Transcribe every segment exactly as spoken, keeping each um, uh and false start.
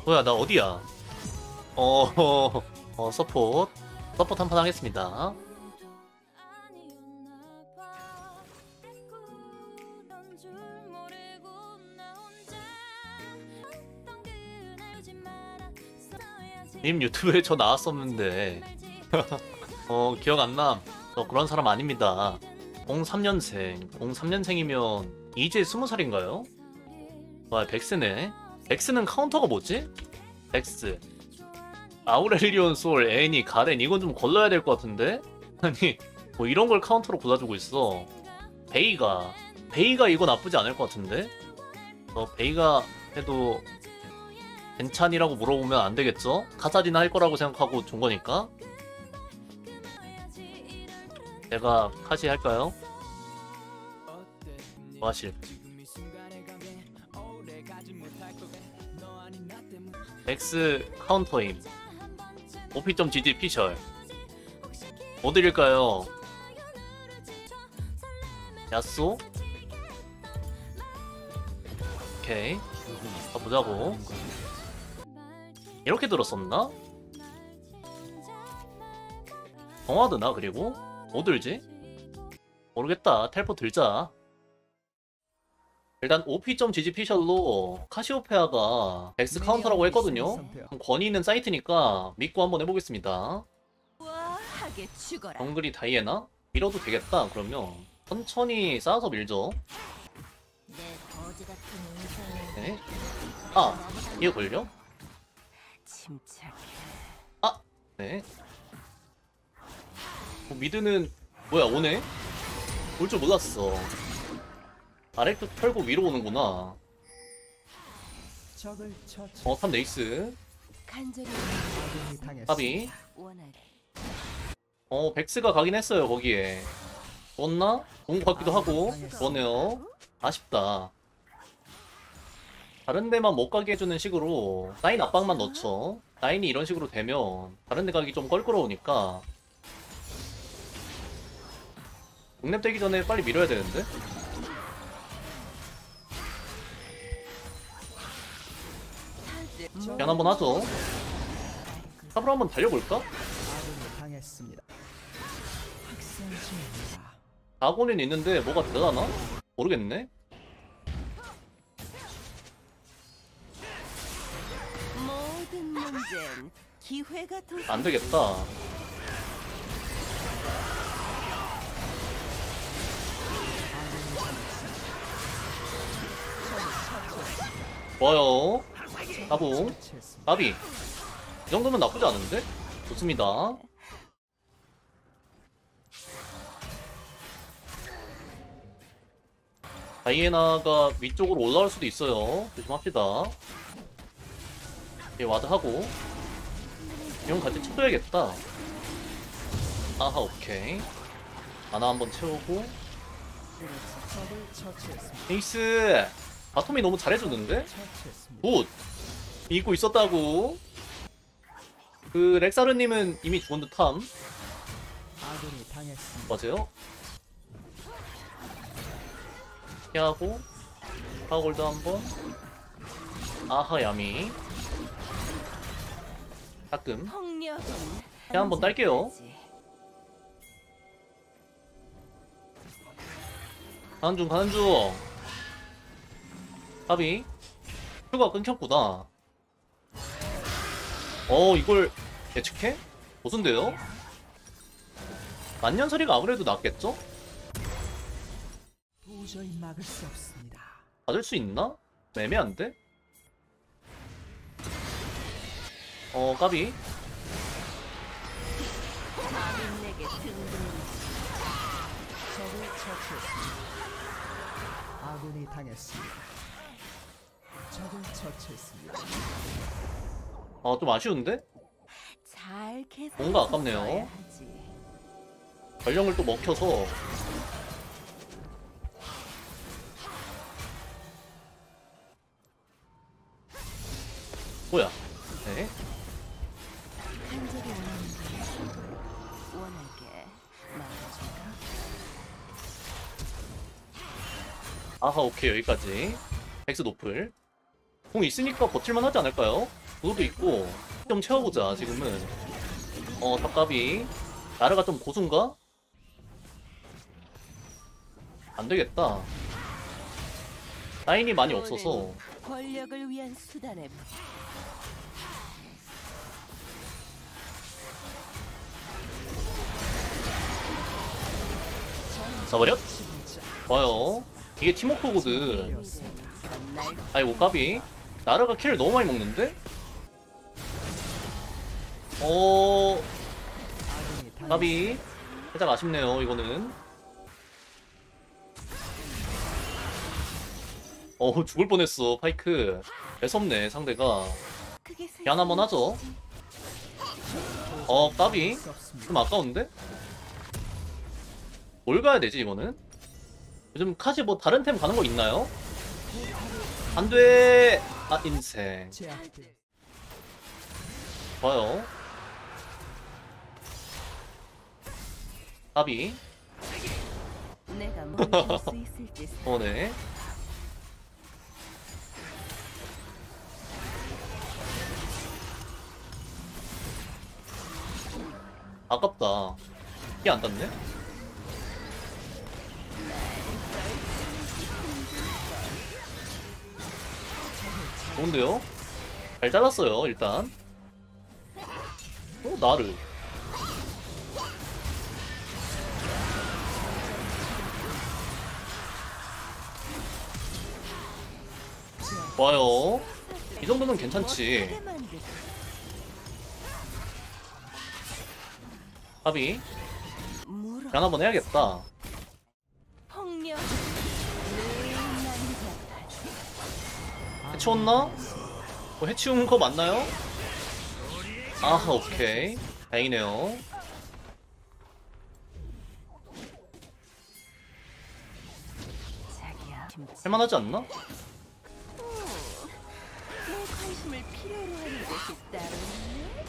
뭐야, 나 어디야? 어, 어, 어, 서포트. 서포트 한 판 하겠습니다. 님 유튜브에 저 나왔었는데. 어, 기억 안 남. 저 그런 사람 아닙니다. 공삼 년생. 공삼 년생이면 이제 스무 살인가요? 와, 백스네. 백스는 카운터가 뭐지? 백스. 아우렐리온, 솔, 애니, 가렌 이건 좀 걸러야 될 것 같은데? 아니 뭐 이런 걸 카운터로 골라주고 있어. 베이가 베이가 이거 나쁘지 않을 것 같은데? 어, 베이가 해도 괜찮이라고 물어보면 안 되겠죠? 카사디나 할 거라고 생각하고 준 거니까. 제가 카시 할까요? 뭐 하실? X 카운터임. 오피.지지 피셜. 뭐 드릴까요? 야쏘? 오케이. 가보자고. 이렇게 들었었나? 정화드나 그리고? 뭐 들지? 모르겠다. 텔포 들자. 일단 오피.지지 피셜로 카시오페아가 X 카운터라고 했거든요. 권위 있는 사이트니까 믿고 한번 해보겠습니다. 정글이 다이애나? 밀어도 되겠다. 그러면 천천히 쌓아서 밀죠. 네. 아, 이거 걸려? 아, 네. 어, 미드는 뭐야, 오네? 올 줄 몰랐어. 아래쪽 털고 위로 오는구나. 어, 탑 네이스. 탑이. 어, 백스가 가긴 했어요, 거기에. 좋았나? 좋은 것 같기도 하고. 그러네요. 아쉽다. 다른 데만 못 가게 해주는 식으로 라인 압박만 넣죠. 라인이 이런 식으로 되면 다른 데 가기 좀 껄끄러우니까. 공랩 되기 전에 빨리 밀어야 되는데? 그냥 한번 하죠. 탑으로 한번 달려볼까? 다곤은 있는데 뭐가 대단하나? 모르겠네. 안 되겠다. 좋아요. 따봉. 따비. 이 정도면 나쁘지 않은데? 좋습니다. 다이애나가 위쪽으로 올라올 수도 있어요. 조심합시다. 얘 와드하고 이건 같이 쳐줘야겠다. 아하, 오케이. 하나 한번 채우고. 에이스! 바텀이 너무 잘해줬는데? 굿! 이기고 있었다고. 그 렉사르님은 이미 죽은 듯함. 맞아요? 피하고 파워골드 한번. 아하, 야미. 가끔 피 한번 딸게요. 가는중 가는중. 답이 큐가 끊겼구나. 어, 이걸 예측해? 보순데요? 만년설이가 아무래도 낫겠죠? 도저히 막을 수 없습니다. 받을 수 있나? 애매한데? 어, 까비. 적을 처치했습니다. 아군이 당했습니다. 적을 처치했습니다. 아, 좀 아쉬운데? 뭔가 아깝네요. 전령을 또 먹혀서. 뭐야? 네. 아하, 오케이. 여기까지. 백스 노플. 공 있으니까 버틸만 하지 않을까요? 그것도 있고 좀 채워보자. 지금은 어 탑갑이 나르가 좀 고순가? 안되겠다. 라인이 많이 없어서. 권력을 위한 수단에 잡아버렸? 좋아요. 이게 팀워크거든. 날 아이고 까비. 나르가 킬을 너무 많이 먹는데? 어... 아군이 당했습니다. 까비. 살짝 아쉽네요 이거는. 어 죽을 뻔했어 파이크. 매섭네 상대가. 크게 미안 한번 하죠. 어 까비. 수 없습니다. 좀 아까운데? 뭘 가야 되지 이거는? 요즘 카시 뭐 다른 템 가는 거 있나요? 안돼. 아 인생. 제압되었습니다. 좋아요. 까비. 내가 멈출 수 있을지 어네. 아깝다. 피 안 닿네? 좋은데요? 잘 잘랐어요 일단. 어 나를. 좋아요. 이 정도면 괜찮지. 못하게 만들- 까비. 물어 변 한번 해야겠다. 폭력 늘 남자 해치웠나? 뭐 해치운 거 맞나요? 아 오케이. 다행이네요. 자기야 할만하지 않나? 내 관심을 필요로 하는 것이 따로 있네.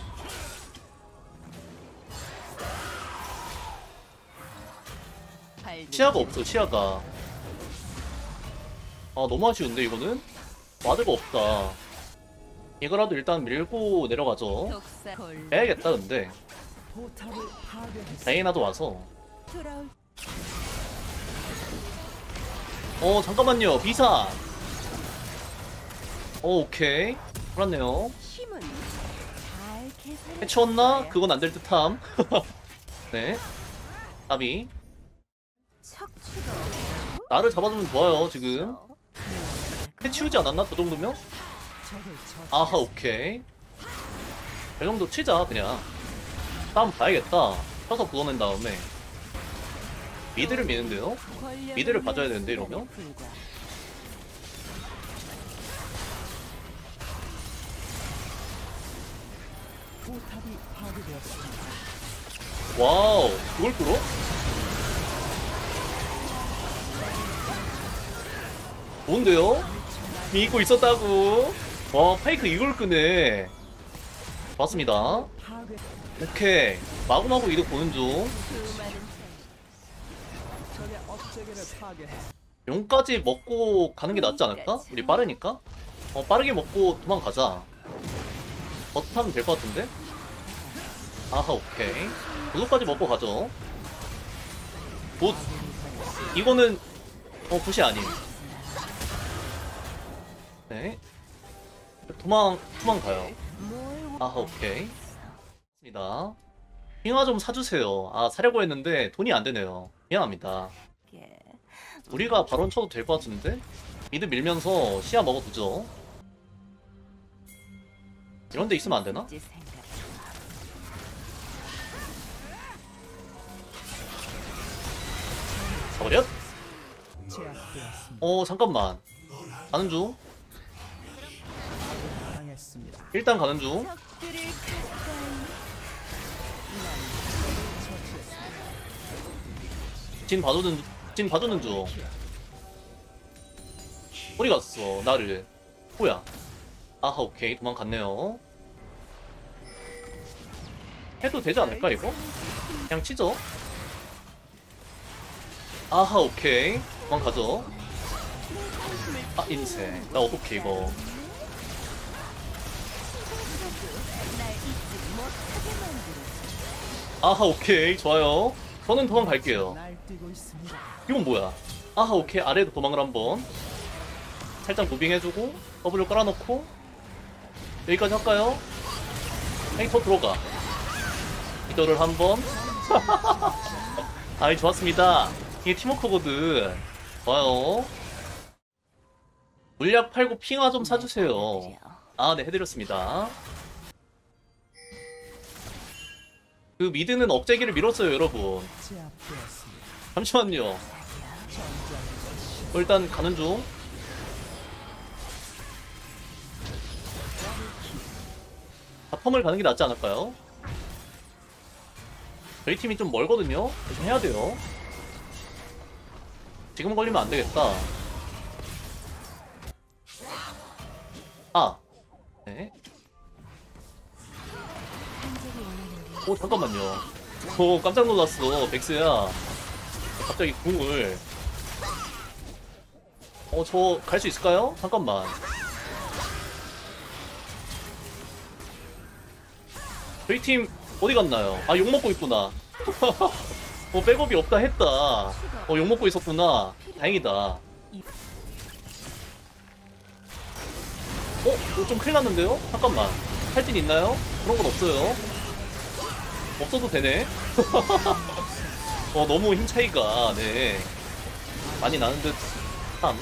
발도 시야가 없어 시야가. 아 너무 아쉬운데 이거는? 와드가 없다. 이거라도 일단 밀고 내려가죠. 독사 걸 해야겠다 근데. 포탑을 파괴했습니다. 다이애나도 와서. 돌아올 어 잠깐만요 비산. 어 오케이. 그렇네요. 힘은 잘 계산해 해치웠나? 그건 안 될 듯함. 네. 까비. 척추도 나를 잡아주면 좋아요 지금. 해치우지 않았나? 그 정도면? 적을 처치. 아하 오케이. 이 정도 치자 그냥. 싸움 봐야겠다. 쳐서 부어낸 다음에 미드를 미는데요? 미드를 봐줘야 되는데 이러면? 포탑이 파괴되었습니다. 와우 그걸 뚫어? 좋은데요? 믿고 있었다고. 와 파이크 이걸 끄네. 좋았습니다. 파괴. 오케이 마구마구 이득 보는 중. 적의 업체계를 파괴해. 용까지 먹고 가는 게 낫지 않을까? 우리 빠르니까? 어 빠르게 먹고 도망가자. 버튼 될 것 같은데? 아하 오케이. 구도까지 먹고 가죠. 굿. 이거는 어 굿이 아님. 네. 도망 도망가요. 아하 오케이. 맞습니다. 핑화 좀 사주세요. 아 사려고 했는데 돈이 안 되네요. 미안합니다. 우리가 바론 쳐도 될 것 같은데? 미드 밀면서 시야 먹어두죠. 이런 데 있으면 안 되나? 잡아렸? 제압되었습니다. 어 잠깐만. 가는 중. 당했습니다. 일단 가는 중. 적들을 가까이 처치했습니다. 진 봐주는 진 봐주는 중. 어디 갔어 나를. 뭐야. 아하 오케이 도망갔네요. 해도 되지 않을까 이거? 그냥 치죠. 아하 오케이 도망가죠. 아 인생 나 어떡해 이거. 날 잊지 못하게 만들어. 아하, 오케이. 좋아요. 저는 도망갈게요. 날뛰고 있습니다. 이건 뭐야? 아하, 오케이. 아래로 도망을 한번. 살짝 무빙해주고, 더블을 깔아놓고, 여기까지 할까요? 에이, 더 들어가. 이도를 한번. 아이, 좋았습니다. 이게 팀워크거든. 좋아요. 물약 팔고 핑화 좀 사주세요. 아, 네, 해드렸습니다. 그 미드는 억제기를 밀었어요, 여러분. 제압되었습니다. 잠시만요. 어, 일단 가는 중. 바텀을 가는 게 낫지 않을까요? 저희 팀이 좀 멀거든요? 좀 해야 돼요. 지금 걸리면 안 되겠다. 아! 네. 오, 잠깐만요. 오, 깜짝 놀랐어. 백스야. 갑자기 궁을. 어, 저 갈 수 있을까요? 잠깐만. 저희 팀 어디 갔나요? 아, 욕먹고 있구나. 어, 백업이 없다 했다. 어, 욕먹고 있었구나. 다행이다. 어? 이거 좀 큰일 났는데요? 잠깐만. 할진 있나요? 그런 건 없어요. 없어도 되네. 어, 너무 힘 차이가, 네. 많이 나는 듯, 참.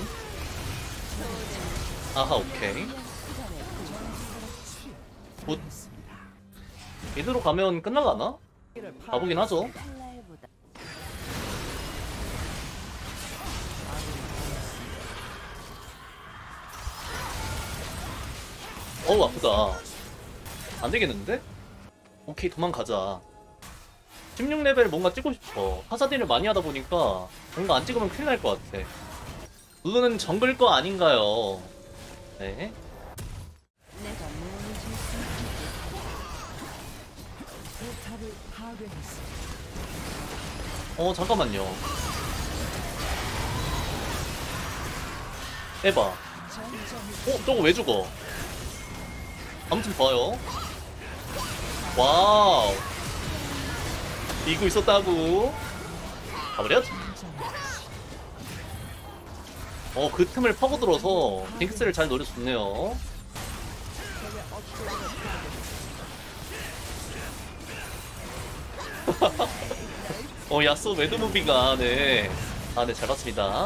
아하, 오케이. 굿. 미드로 가면 끝날라나? 가보긴 하죠. 칼날보다 어우, 아프다. 안 되겠는데? 오케이, 도망가자. 십육 레벨 뭔가 찍고 싶어. 하사딜을 많이 하다 보니까 뭔가 안 찍으면 큰일 날 것 같아. 룰루는 정글 거 아닌가요? 네. 내가 무언을 줄수 있을지. 포탑을 파괴했습니다. 어, 잠깐만요. 에바. 어, 저거 왜 죽어? 아무튼 봐요. 와우. 이고 있었다고. 가버렸? 어, 그 틈을 파고들어서 징크스를 잘 노려줬네요. 어, 야쏘 매드무비가, 네. 아, 네, 잘 봤습니다.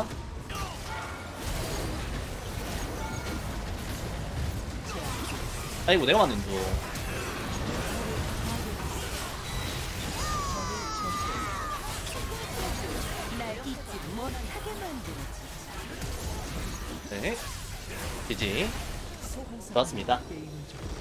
아이고, 내가 맞는 줄. 날 잊지 못하게 만들어. 네. 지지. 좋았습니다. 게임 중